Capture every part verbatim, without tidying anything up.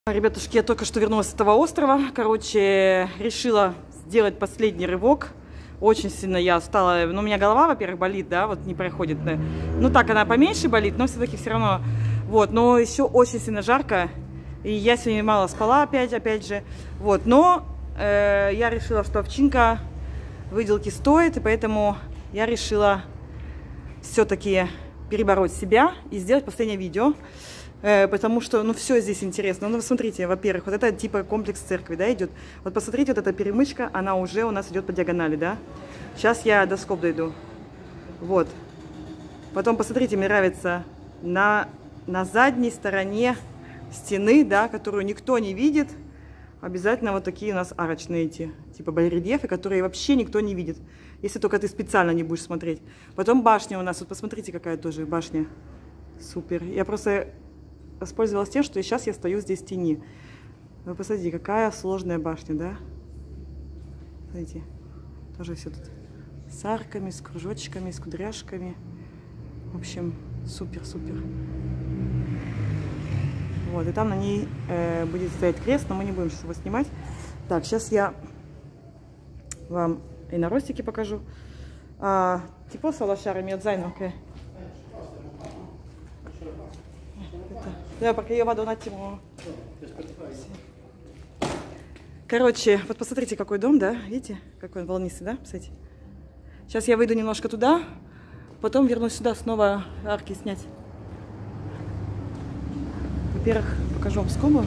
Ребятушки, я только что вернулась с этого острова. Короче, решила сделать последний рывок. Очень сильно я устала. Ну, у меня голова, во-первых, болит, да, вот не проходит. Да. Ну, так, она поменьше болит, но все-таки все равно. Вот, но еще очень сильно жарко. И я сегодня мало спала опять, опять же. Вот, но э, я решила, что овчинка выделки стоит. И поэтому я решила все-таки перебороть себя и сделать последнее видео. Потому что, ну, все здесь интересно. Ну, посмотрите, во-первых, вот это типа комплекс церкви, да, идет. Вот посмотрите, вот эта перемычка, она уже у нас идет по диагонали, да. Сейчас я до скоб дойду. Вот. Потом, посмотрите, мне нравится на, на задней стороне стены, да, которую никто не видит, обязательно вот такие у нас арочные эти, типа барельефы, которые вообще никто не видит, если только ты специально не будешь смотреть. Потом башня у нас, вот посмотрите, какая тоже башня. Супер. Я просто воспользовалась тем, что сейчас я стою здесь в тени. Вы посмотрите, какая сложная башня, да? Смотрите, тоже все тут с арками, с кружочками, с кудряшками. В общем, супер-супер. Вот, и там на ней э, будет стоять крест, но мы не будем сейчас его снимать. Так, сейчас я вам и на ростике покажу. А, типа салашары медзайновка. Да, пока я воду на тему. Короче, вот посмотрите, какой дом, да? Видите, какой он волнистый, да? Посмотрите. Сейчас я выйду немножко туда, потом вернусь сюда снова арки снять. Во-первых, покажу вам скобу.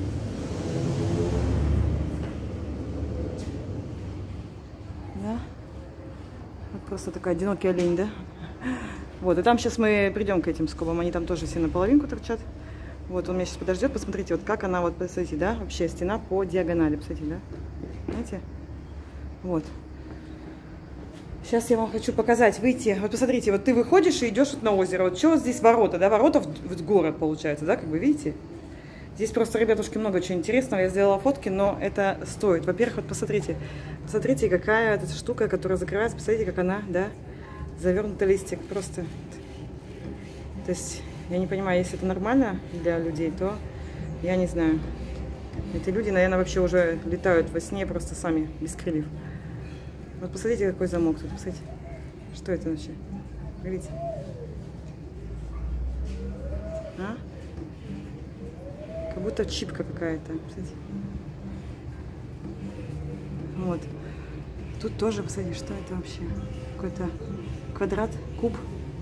Да? Вот просто такой одинокий олень, да? Вот, и там сейчас мы придем к этим скобам, они там тоже все наполовинку торчат. Вот, он меня сейчас подождет, посмотрите, вот как она, вот, посмотрите, да, вообще стена по диагонали, посмотрите, да, знаете, вот. Сейчас я вам хочу показать, выйти, вот посмотрите, вот ты выходишь и идешь вот на озеро, вот что здесь ворота, да, ворота в, в город получается, да, как вы видите. Здесь просто, ребятушки, много чего интересного, я сделала фотки, но это стоит. Во-первых, вот посмотрите, посмотрите, какая эта штука, которая закрывается, посмотрите, как она, да, завернутый листик, просто, то есть... Я не понимаю, если это нормально для людей, то я не знаю. Эти люди, наверное, вообще уже летают во сне просто сами, без крыльев. Вот посмотрите, какой замок тут. Посмотрите. Что это вообще? Видите? А? Как будто чипка какая-то. Вот. Тут тоже, посмотрите, что это вообще? Какой-то квадрат, куб.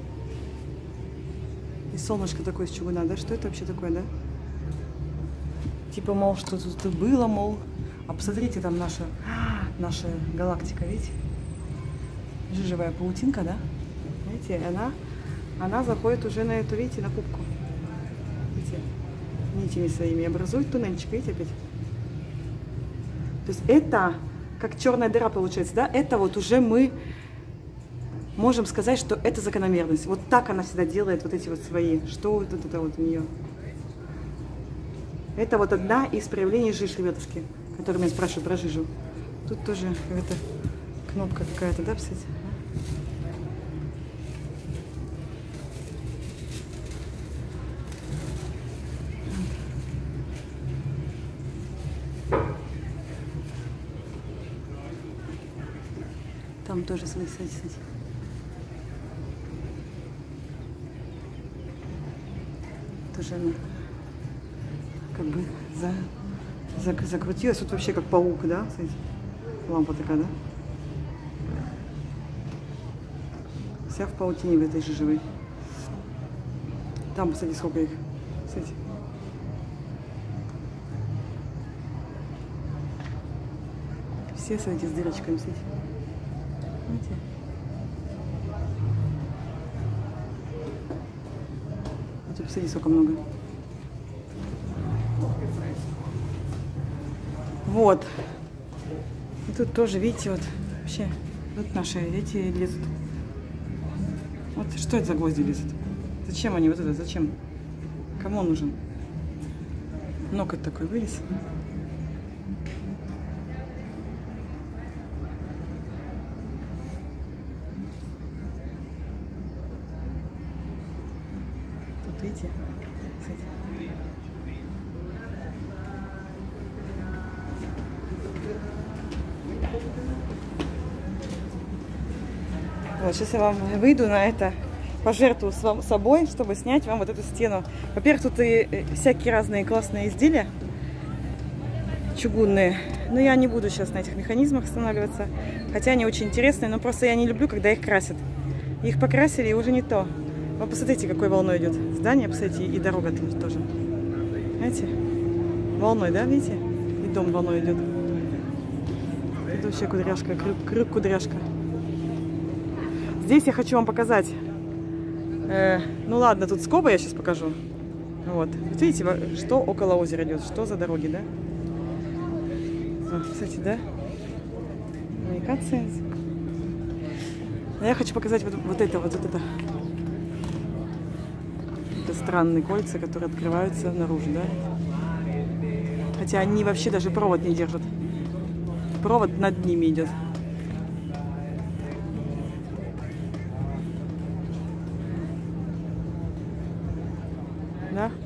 И солнышко такое из чугуна, да? Что это вообще такое, да? Типа, мол, что тут было, мол. А посмотрите, там наша, наша галактика, видите? Жижевая паутинка, да? Видите, она, она заходит уже на эту, видите, на пупку. Видите? Нитями своими образует туннельчик, видите, опять? То есть это, как черная дыра получается, да? Это вот уже мы... Можем сказать, что это закономерность. Вот так она всегда делает вот эти вот свои. Что вот это вот у нее? Это вот одна из проявлений жиж, ребятушки, которые меня спрашивают про жижу. Тут тоже какая-то кнопка какая-то, да, кстати? Там тоже, смотрите, смотрите. Тоже она как бы за, за, закрутилась. Тут вообще как паук, да? Смотрите. Лампа такая, да? Вся в паутине в этой жижевой. Там, посмотрите, сколько их. Смотрите. Все, смотрите, с дырочками, смотрите. Видите? Посмотрите, сколько много. Вот. И тут тоже, видите, вот вообще, вот наши эти лезут. Вот что это за гвозди лезут? Зачем они вот это, зачем? Кому он нужен? Ноготь такой вылез. Тут, видите? Вот, сейчас я вам выйду на это, пожертвую собой, чтобы снять вам вот эту стену. Во-первых, тут и всякие разные классные изделия чугунные. Но я не буду сейчас на этих механизмах останавливаться. Хотя они очень интересные, но просто я не люблю, когда их красят. Их покрасили, и уже не то. Вы посмотрите, какой волной идет здание, посмотрите, и дорога тоже. Знаете? Волной, да, видите? И дом волной идет. Это вообще кудряшка, крюк кудряшка. Здесь я хочу вам показать. Э, ну ладно, тут скобы я сейчас покажу. Вот. Вот видите, что около озера идет, что за дороги, да? А, кстати, да? Коммуникация. Но я хочу показать вот, вот это, вот это. Это странные кольца, которые открываются наружу, да? Хотя они вообще даже провод не держат. Провод над ними идет. Да?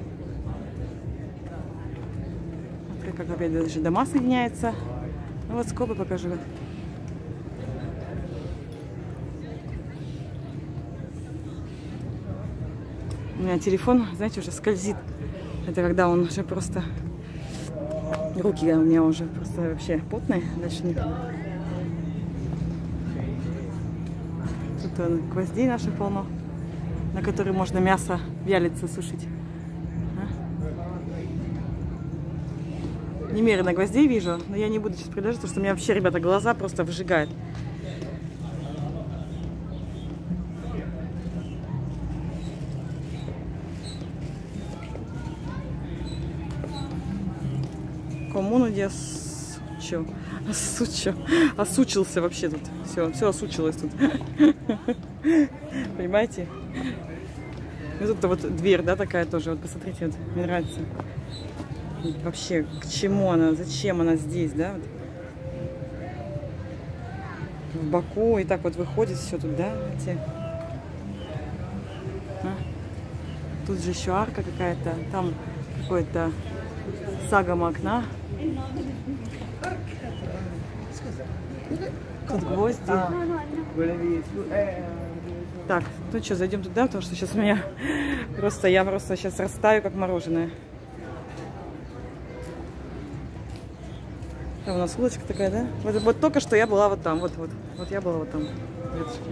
Вот как опять даже дома соединяются. Ну вот скобы покажу. У меня телефон, знаете, уже скользит. Это когда он уже просто... Руки у меня уже просто вообще потные. Дальше не... Тут он, гвоздей наших полно, на которые можно мясо вялиться, сушить. А? Немерено гвоздей вижу, но я не буду сейчас продолжать, потому что у меня вообще, ребята, глаза просто выжигают. Коммуну где осучил, осучил, осучился вообще тут. Все, все осучилось тут. Понимаете? И тут вот дверь, да, такая тоже. Вот посмотрите, вот, мне нравится. Вообще, к чему она, зачем она здесь, да? Вот. В боку и так вот выходит все тут, да? Эти... А? Тут же еще арка какая-то, там какой-то сагом окна. Тут гвозди. Так, ну что, зайдем туда, потому что сейчас у меня просто, я просто сейчас растаю, как мороженое. Там у нас улочка такая, да? Вот, вот только что я была вот там, вот, вот. Вот я была вот там. Деточки.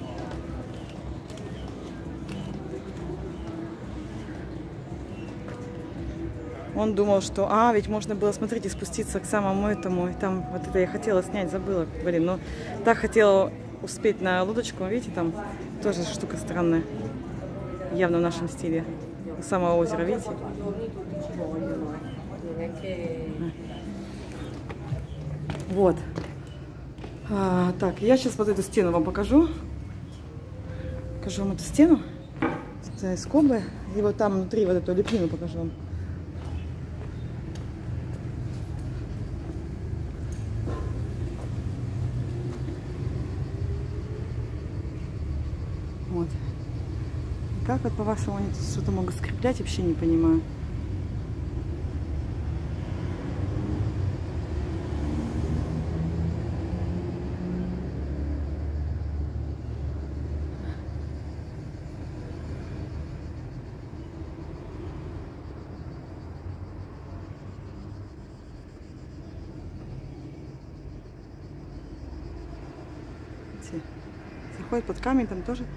Он думал, что, а, ведь можно было, смотрите, спуститься к самому этому. И там вот это я хотела снять, забыла, блин. Но так хотела успеть на лодочку. Видите, там тоже штука странная. Явно в нашем стиле. У самого озера, видите? Вот. А, так, я сейчас вот эту стену вам покажу. Покажу вам эту стену. Тут скобы. И вот там внутри вот эту лепнину покажу вам. Вот. Как вот, по-вашему, они тут что-то могут скреплять, вообще не понимаю. Заходит под камень, там тоже.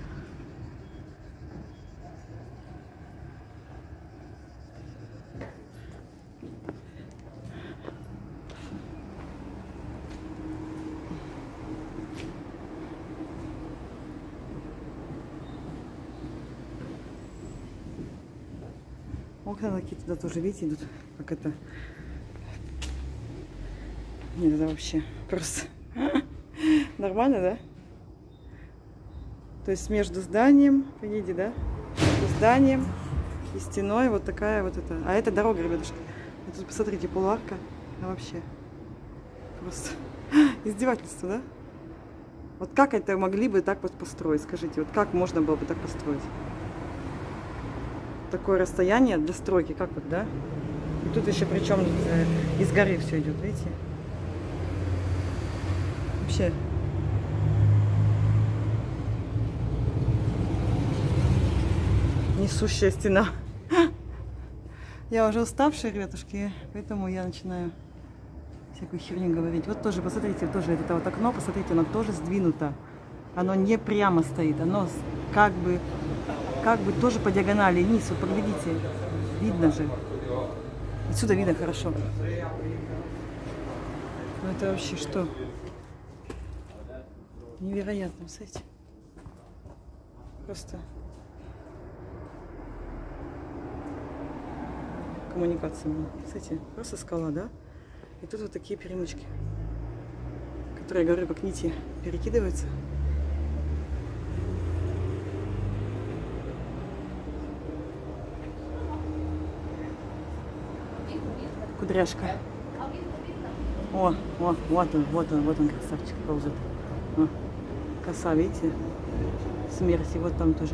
Окна такие туда тоже, видите, идут, как это. Нет, это вообще просто нормально, да? То есть между зданием, видите, да? Между зданием и стеной вот такая вот это. А это дорога, ребятушки. Вот тут посмотрите, полуарка. А вообще просто издевательство, да? Вот как это могли бы так вот построить, скажите? Вот как можно было бы так построить? Такое расстояние для стройки, как вот, да? И тут еще причем э, из горы все идет, видите? Вообще. несущая стена. Я уже уставшая, ребятушки, поэтому я начинаю всякую херню говорить. Вот тоже, посмотрите, тоже это вот окно, посмотрите, оно тоже сдвинуто. Оно не прямо стоит, оно как бы, как бы тоже по диагонали вниз. Вот поглядите, видно же. Отсюда видно хорошо. Ну это вообще что? Невероятно, кстати. Просто коммуникация. Кстати, просто скала, да? И тут вот такие перемычки, которые, я говорю, как нити перекидываются. Кудряшка. О, о, вот он, вот он, вот он, красавчик ползет. О, коса, видите? Смерть, и вот там тоже.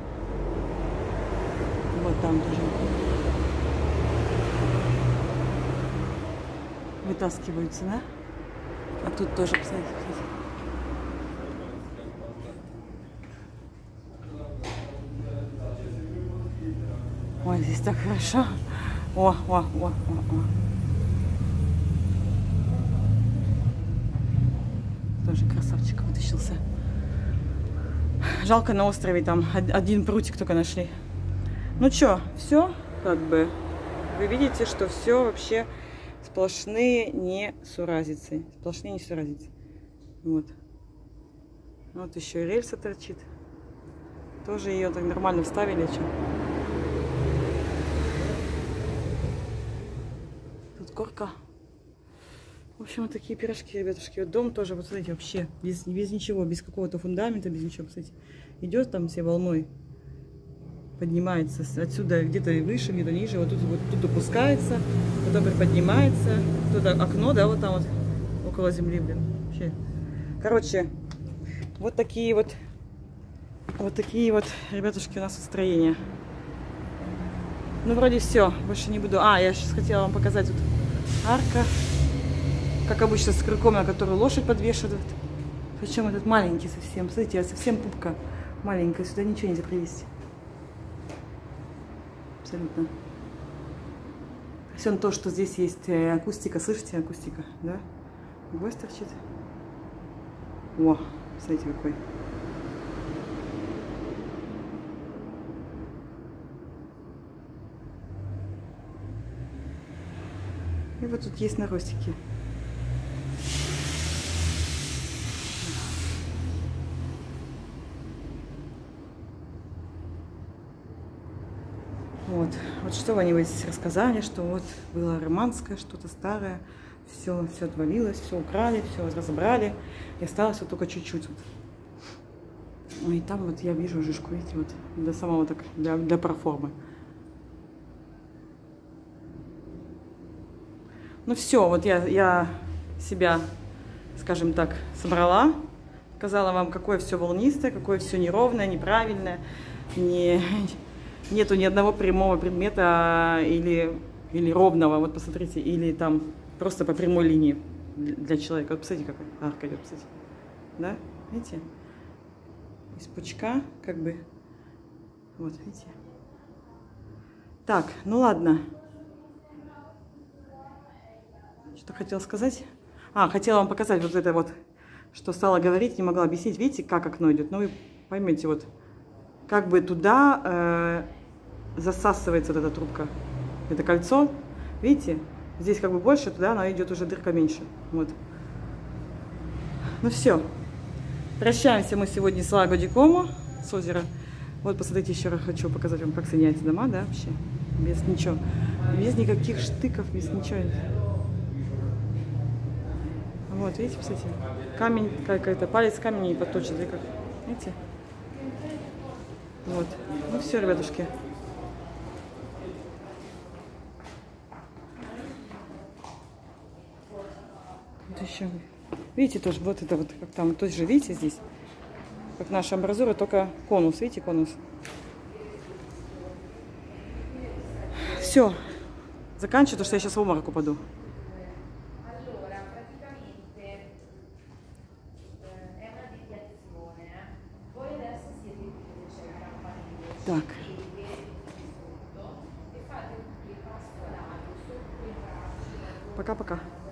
Вот там тоже. Вытаскиваются, да? А тут тоже, посмотрите, посмотрите. Ой, здесь так хорошо. О, о, о, о, о. Тоже красавчик вытащился. Жалко, на острове там один прутик только нашли. Ну что, все, как бы, вы видите, что все вообще сплошные несуразицы. Сплошные несуразицы. Вот. Вот еще и рельса торчит. Тоже ее так нормально вставили, что. Тут горка. В общем, вот такие пирожки, ребятушки. Вот дом тоже, вот смотрите, вообще без, без ничего, без какого-то фундамента, без ничего, кстати. Идет там все волной, поднимается отсюда где-то выше, где-то ниже, вот тут вот тут опускается, потом приподнимается. Туда окно, да, вот там вот около земли, блин. Вообще. Короче, вот такие вот, вот такие вот, ребятушки, у нас строения. Ну, вроде все, больше не буду. А, я сейчас хотела вам показать вот арка. Как обычно, с крюком, на которую лошадь подвешивают. Причем этот маленький совсем. Смотрите, совсем пупка маленькая. Сюда ничего нельзя привезти. Абсолютно. Все то, что здесь есть акустика. Слышите, акустика, да? Гвоздь торчит. О, смотрите, какой. И вот тут есть наростики. Вот, вот что они вот здесь рассказали, что вот было романское, что-то старое, все, все отвалилось, все украли, все разобрали, и осталось вот только чуть-чуть. Вот. И там вот я вижу жишку, видите, вот до самого так, для, для проформы. Ну все, вот я, я себя, скажем так, собрала, показала вам, какое все волнистое, какое все неровное, неправильное, не... Нету ни одного прямого предмета или, или ровного, вот посмотрите, или там просто по прямой линии для человека. Вот посмотрите, какая арка идет, посмотрите. Да, видите? Из пучка, как бы, вот, видите? Так, ну ладно. Что хотела сказать? А, хотела вам показать вот это вот, что стала говорить, не могла объяснить. Видите, как окно идет? Ну, вы поймете, вот. Как бы туда э, засасывается вот эта трубка, это кольцо, видите, здесь как бы больше, туда она идет уже дырка меньше, вот. Ну все, прощаемся мы сегодня с Лагодикому, с озера. Вот посмотрите, еще раз хочу показать вам, как соединяются дома, да, вообще, без ничего, без никаких штыков, без ничего. Вот, видите, посмотрите, камень какой-то, палец камень не подточит, как, видите? Вот. Ну все, ребятушки. Вот еще. Видите, тоже вот это вот, как там, тоже видите здесь, как наша амбразура, только конус, видите, конус. Все. Заканчиваю, потому что я сейчас в обморок упаду. Так, Пока-пока.